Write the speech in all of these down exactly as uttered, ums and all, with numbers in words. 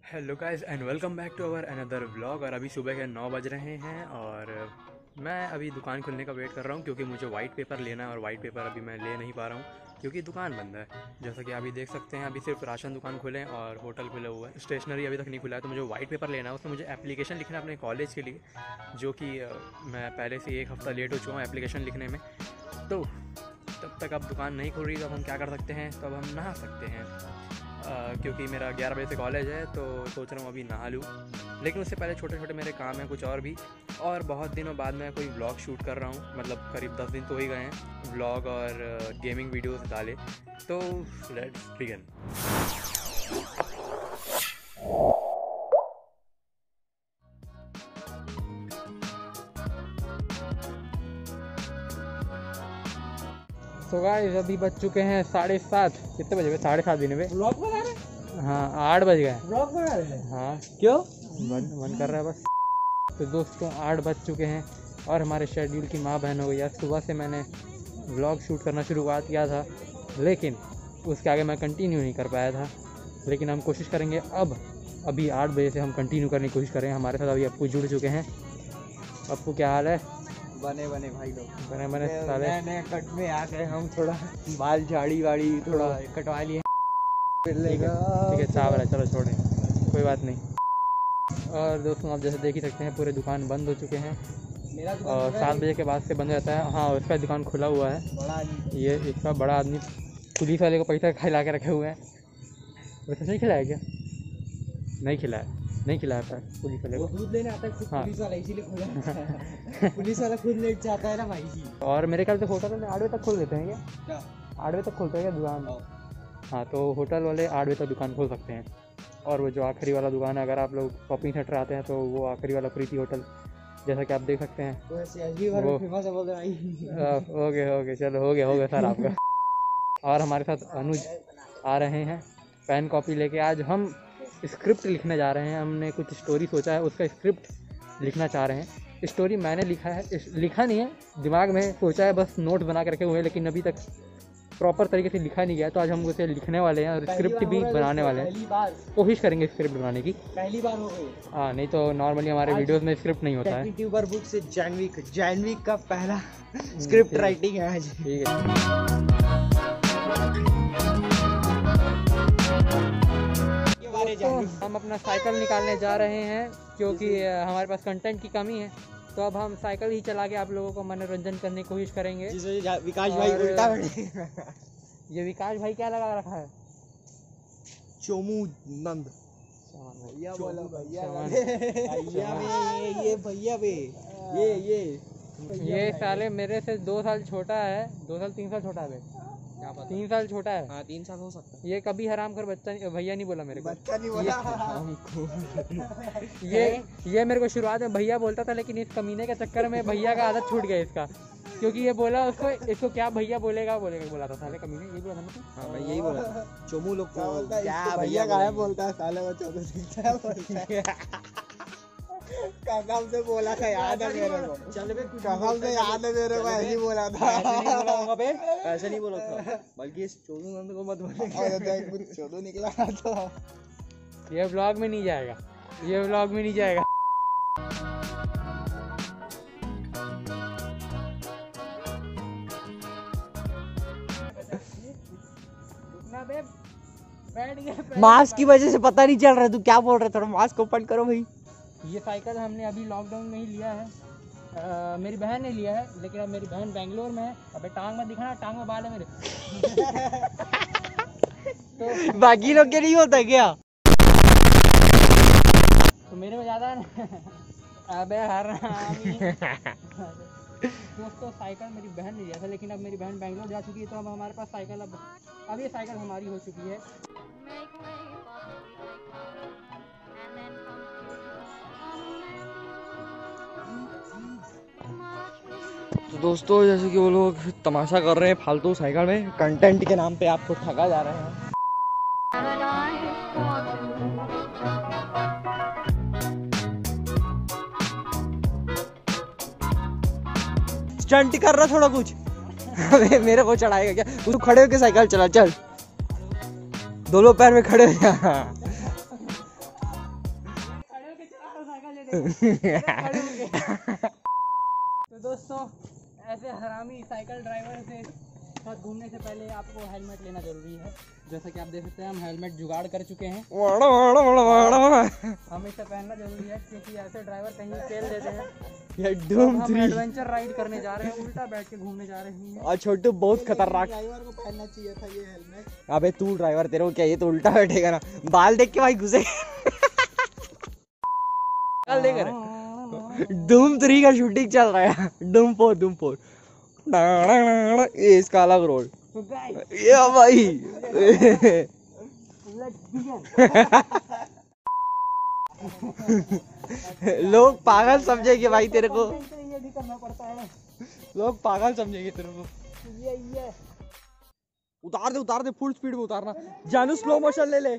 Hello guys and welcome back to our another vlog. और अभी सुबह के नौ बज रहे हैं और मैं अभी दुकान खुलने का वेट कर रहा हूँ क्योंकि मुझे वाइट पेपर लेना है और वाइट पेपर अभी मैं ले नहीं पा रहा हूँ क्योंकि दुकान बंद है। जैसा कि अभी देख सकते हैं अभी सिर्फ राशन दुकान खुले और होटल खुले हुआ है, स्टेशनरी अभी तक नहीं खुला है। तो मुझे वाइट पेपर लेना है, उसमें मुझे एप्लीकेशन लिखना है अपने कॉलेज के लिए, जो कि मैं पहले से एक हफ़्ता लेट हो चुका हूँ एप्लीकेशन लिखने में। तो तब तक अब दुकान नहीं खुल रही तो अब हम क्या कर सकते हैं, तो अब हम नहा सकते हैं। Uh, क्योंकि मेरा ग्यारह बजे से कॉलेज है तो सोच रहा हूँ अभी नहा लूँ, लेकिन उससे पहले छोटे छोटे मेरे काम हैं कुछ और भी। और बहुत दिनों बाद मैं कोई व्लॉग शूट कर रहा हूँ, मतलब करीब दस दिन तो हो ही गए हैं व्लॉग और गेमिंग वीडियोस डाले। तो लेट्स बिगिन। तो गाइस अभी बज चुके हैं साढ़े सात। कितने बजे? साढ़े सात दिन में व्लॉग बना रहे? हाँ आठ बज गए। व्लॉग बना रहे हैं? हाँ क्यों? मन मन कर रहा है बस। तो दोस्तों आठ बज चुके हैं और हमारे शेड्यूल की माँ बहन हो गई है। सुबह से मैंने व्लॉग शूट करना शुरुआत किया था, लेकिन उसके आगे मैं कंटिन्यू नहीं कर पाया था। लेकिन हम कोशिश करेंगे अब अभी आठ बजे से हम कंटिन्यू करने की कोशिश करें। हमारे साथ अभी अप्पू जुड़ चुके हैं। अप्पू क्या हाल है? बने बने भाई लोग बने बने साले। नए नए कट में आ गए हम, थोड़ा बाल झाड़ी वाड़ी थोड़ा कटवा लिए। ठीक है ठीक है चावल है, चलो छोड़ें, कोई बात नहीं। और दोस्तों आप जैसे देख ही सकते हैं पूरे दुकान बंद हो चुके हैं और सात बजे के बाद से बंद हो जाता है। हाँ उसका दुकान खुला हुआ है। बड़ा ये इसका बड़ा आदमी पुलिस वाले को पैसा खिला के रखे हुए हैं। वैसे नहीं खिलाया क्या? नहीं खिलाया नहीं खिलाया था पुलिस वाले को। दूध लेने आता है खुद। हाँ। पुलिस वाला इसीलिए खुला पुलिस वाला खुद लेट जाता है ना भाई जी। और मेरे ख्याल से होटल वाले आठ बजे तक खोल देते हैं क्या? क्या आठ बजे तक खोलते हैं क्या दुकान? हाँ तो होटल वाले आठ बजे तक दुकान खोल सकते हैं। और वो जो आखिरी वाला दुकान है, अगर आप लोग शॉपिंग सेंटर आते हैं तो वो आखिरी वाला प्रीति होटल, जैसा कि आप देख सकते हैं वो एसबी वाला फेमस है, बोल रहा है। ओके ओके चलो हो गया हो गया सर आपका। और हमारे साथ अनुज आ रहे हैं पेन कॉपी लेके। आज हम स्क्रिप्ट लिखने जा रहे हैं। हमने कुछ स्टोरी सोचा है, उसका स्क्रिप्ट लिखना चाह रहे हैं। स्टोरी मैंने लिखा है, लिखा नहीं है, दिमाग में सोचा है, बस नोट बना के रखे हुए हैं, लेकिन अभी तक प्रॉपर तरीके से लिखा नहीं गया। तो आज हम उसे लिखने वाले हैं और स्क्रिप्ट भी बनाने वाले हैं। पहली बार कोशिश करेंगे स्क्रिप्ट बनाने की। पहली बार हो गई। हाँ नहीं तो नॉर्मली हमारे वीडियोस में स्क्रिप्ट नहीं होता है। यूट्यूबर बुक से जैनविक जैनविक का पहला स्क्रिप्ट राइटिंग है आज। ठीक है तो हम अपना साइकिल निकालने जा रहे हैं क्योंकि हमारे पास कंटेंट की कमी है। तो अब हम साइकिल ही चला के आप लोगों को मनोरंजन करने की कोशिश करेंगे। जिसे विकास भाई उल्टा बैठे। ये विकास भाई क्या लगा रखा है? चोमू नंद भैया बोलो भैया भैया में ये भैया बे ये ये ये साले मेरे से दो साल छोटा है, दो साल तीन साल छोटा है। क्या पता? तीन साल छोटा है। हाँ तीन साल हो सकता है। ये कभी हराम कर बच्चा भैया नहीं बोला मेरे को। बच्चा नहीं बोला हमको। ये ये मेरे को शुरुआत में भैया बोलता था, लेकिन इस कमीने के चक्कर में भैया का आदत छूट गया इसका, क्योंकि ये बोला उसको इसको क्या भैया बोलेगा बोलेगा बोला था साले कमीने। ये बोला था ना? हाँ मैं यही बोला था। चोमू लोग को क्या भैया गायब बोलता है साले वो चौदह क्या बोलता है। कसम से बोला था, याद है मेरे को। चल बे कसम से याद है मेरे को, ऐसे ही बोला था। ऐसे नहीं बोला था, बल्कि इस चोदू नंद को मत बोले। चोदू निकला तो ये व्लॉग में नहीं जाएगा, ये व्लॉग में नहीं जाएगा। मास्क की वजह से पता नहीं चल रहा है तू क्या बोल रहा है। थोड़ा मास्क ओपन करो भाई। ये साइकिल हमने अभी लॉकडाउन में ही लिया है। आ, मेरी बहन ने लिया है, लेकिन अब मेरी बहन बेंगलोर में है। अबे टांग में दिखाना, टांग में बाल है मेरे। तो बाकी लोग के नहीं होता क्या? तो मेरे में ज्यादा है ना। अबे हरामी। दोस्तों साइकिल मेरी बहन ने लिया था, लेकिन अब मेरी बहन बेंगलोर जा चुकी है, तो अब हमारे पास साइकिल अब अब ये साइकिल हमारी हो चुकी है। तो दोस्तों जैसे कि वो लोग तमाशा कर रहे हैं फालतू साइकिल में, कंटेंट के नाम पे आपको ठगा जा रहे हैं। स्टंट कर रहा थोड़ा कुछ। मेरे को चढ़ाएगा क्या? तू खड़े होके साइकिल चला, चल दोनों पैर में खड़े हो जा। तो दोस्तों ऐसे हरामी साइकिल ड्राइवर से साथ घूमने से पहले आपको हेलमेट लेना जरूरी है। जैसा कि आप देख सकते हैं हम हेलमेट जुगाड़ कर चुके हैं। हम इसे पहनना जरूरी है क्योंकि ऐसे ड्राइवर कहीं फेल देते हैं। ये डूम हम एडवेंचर राइड करने जा रहे हैं, उल्टा बैठ के घूमने जा रहे हैं। और छोटू बहुत खतरनाक ड्राइवर को पहनना चाहिए था ये हेलमेट। अबे तू ड्राइवर, तेरे को क्या ये तो उल्टा बैठेगा ना, बाल देख के भाई घुसे। बाल देख रहे डूम थ्री का शूटिंग चल रहा है, डूम फोर डूम फोर ये इसका अलग रोल ये भाई। लोग पागल समझेंगे भाई तेरे को, ये भी करना पड़ता है। लोग पागल समझेंगे तेरे को। ये ये उतार दे उतार दे, फुल स्पीड में उतारना। जानू स्लो मोशन ले ले।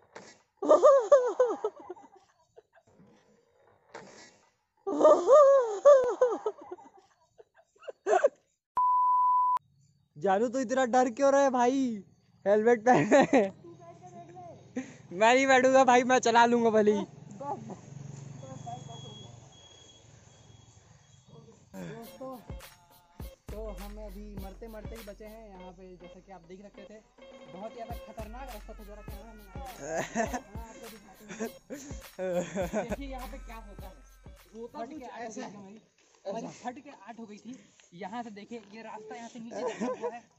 जानू तो इतना डर क्यों रहे भाई, हेलमेट पहने। मैं नहीं बैठूंगा भाई, मैं चला लूंगा भले ही। दोस्तों तो हम अभी मरते मरते ही बचे हैं यहाँ पे। जैसा कि आप देख सकते थे बहुत ही ज्यादा खतरनाक रास्ता था। जरा कैमरा में आपको दिखाते हैं। देखिए यहाँ पे क्या होता है, होता कुछ ऐसा है हमारी हमारी फट के आठ हो गई थी। यहाँ से देखिए ये रास्ता यहाँ से नीचे देखा हुआ है।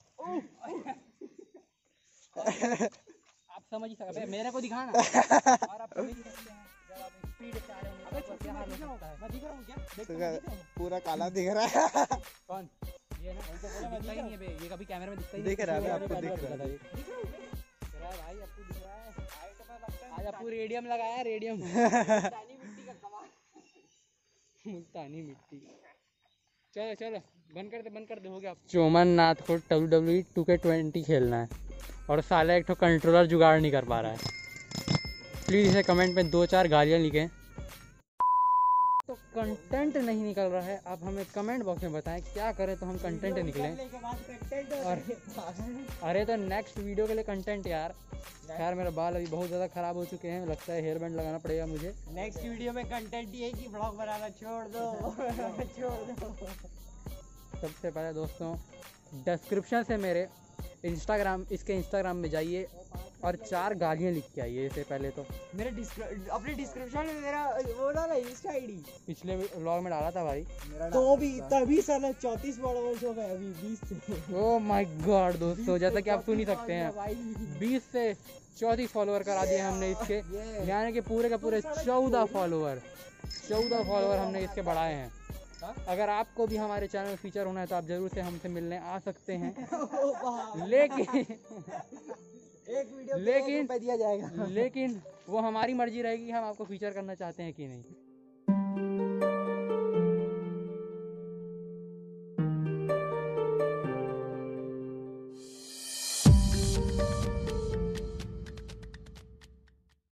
आप समझ ही सकते हैं, मेरे को दिखाना और आप समझ ही सकते हैं जब आप स्पीड से आ रहे हैं तो क्या हाल होता है। मैं दिख रहा हूँ क्या? देख रहा हूँ पूरा काला दिख रहा है। कौन ये ना तो बोला मैं दिखता ही नहीं है बे, ये कभी कैमरे में दिखता ही नहीं। दिख रहा है आपको, दिख रहा है दिख रहा है भाई, आपको दिख रहा है। आज आपको रेडियम लगाया, रेडियम मुल्तानी मिट्टी का कमाल, मुल्तानी मिट्टी। चलो चलो बंद कर दे बंद कर दे, हो गया। चोमन नाथ को W W E two K twenty खेलना है और साले एक तो कंट्रोलर जुगाड़ नहीं कर पा रहा है। प्लीज़ इसे कमेंट में दो चार गालियाँ लिखें। तो कंटेंट नहीं निकल रहा है, आप हमें कमेंट बॉक्स में बताएं क्या करें तो हम कंटेंट निकलें। और अरे तो नेक्स्ट वीडियो के लिए कंटेंट यार। खैर मेरा बाल अभी बहुत ज़्यादा ख़राब हो चुके हैं, लगता है हेयर बैंड लगाना पड़ेगा मुझे। नेक्स्ट वीडियो में कंटेंट ये कि ब्लॉग बनाना छोड़ दो। छोड़ दो। सबसे पहले दोस्तों डिस्क्रिप्शन से मेरे इंस्टाग्राम इसके इंस्टाग्राम में जाइए और चार गालियाँ लिख के आइए। इससे पहले तो मेरे अपने डिस्क्रिप्शन में मेरा वो डाला इंस्टा आईडी, पिछले व्लॉग में डाला था भाई। तो भी तभी साला चौंतीस फॉलोअर्स हो गए अभी बीस से। ओह माय गॉड दोस्तों, जैसा कि आप सुन ही सकते हैं बीस से चौंतीस फॉलोअर करा दिए हमने इसके, यानी कि पूरे का पूरे चौदह फॉलोअर चौदह फॉलोअर हमने इसके बढ़ाए हैं। अगर आपको भी हमारे चैनल में फीचर होना है तो आप जरूर से हमसे मिलने आ सकते हैं। लेकिन एक वीडियो लेकिन पे दिया जाएगा। लेकिन वो हमारी मर्जी रहेगी, हम आपको फीचर करना चाहते हैं कि नहीं।